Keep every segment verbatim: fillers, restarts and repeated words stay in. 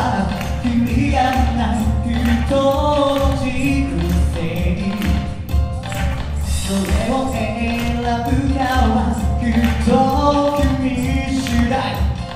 はクリアな人の人生、それを選ぶかはきっと君次第。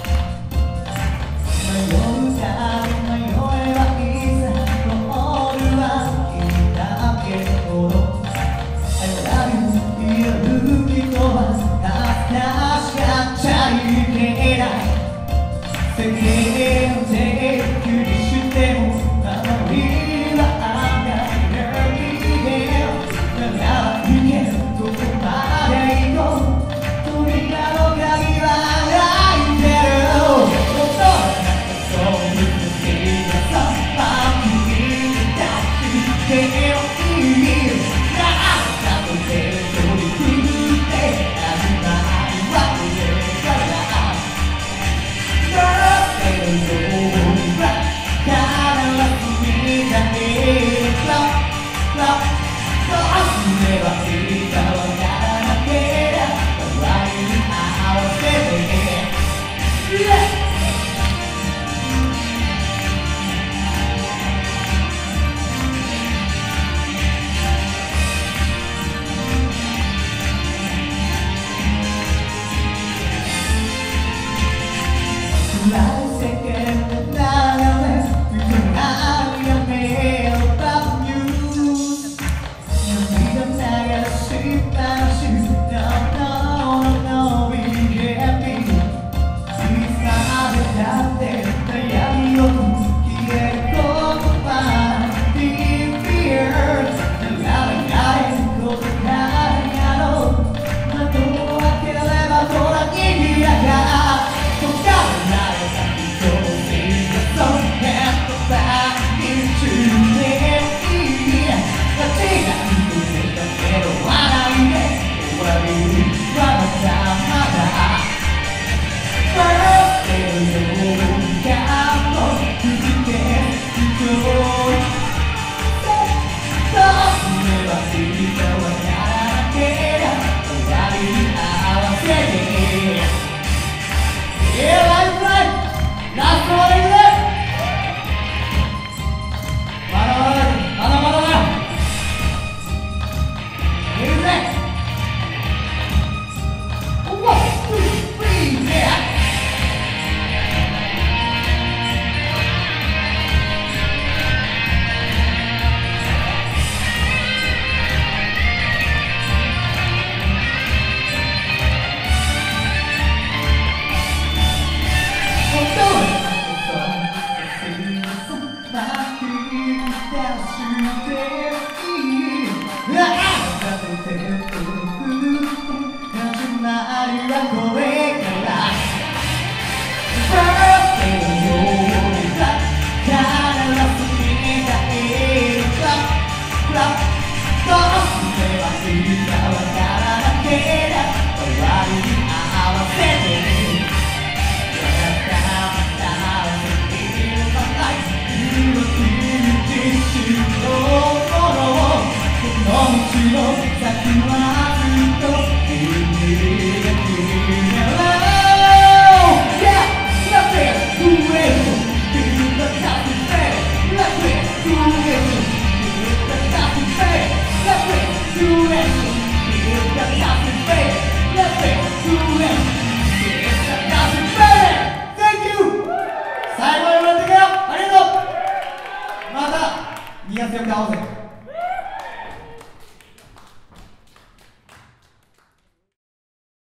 迷うか迷えばいざゴールはいだけほど I love you 言える人は恥ずかしがっちゃいけない。世間で許しても守りはあんなにならいけどこまで行こう扉の鍵は開いてる。音がそういう時がさま君に抱き手を握るなあかと手取り振って始まりは上から待ってるようは必ず見たい。ラッラッどうすればいいかわからなけりゃ終わりに合わせて、yeah! 暗い世間の流れ暗い雨をバミュー涙流しっぱなし No, no, no, be happy いつまでだって悩みよく消える言葉 Be fear 流れないことからやろう窓を開ければほら賑やか解かれない先と先がそんなことばに中年いい間違いだけど笑いで終わりはまだまだ笑ってるようかも続けるとどうすればいいかわからなけりゃ終わりに合わせてYeah, life, life! Last one, is it? まだまだだ、まだまだだ。いくぜ。One, two, three, yeah! 最後まで待ってくよ。ありがとう。またにがつよっか会おうぜ。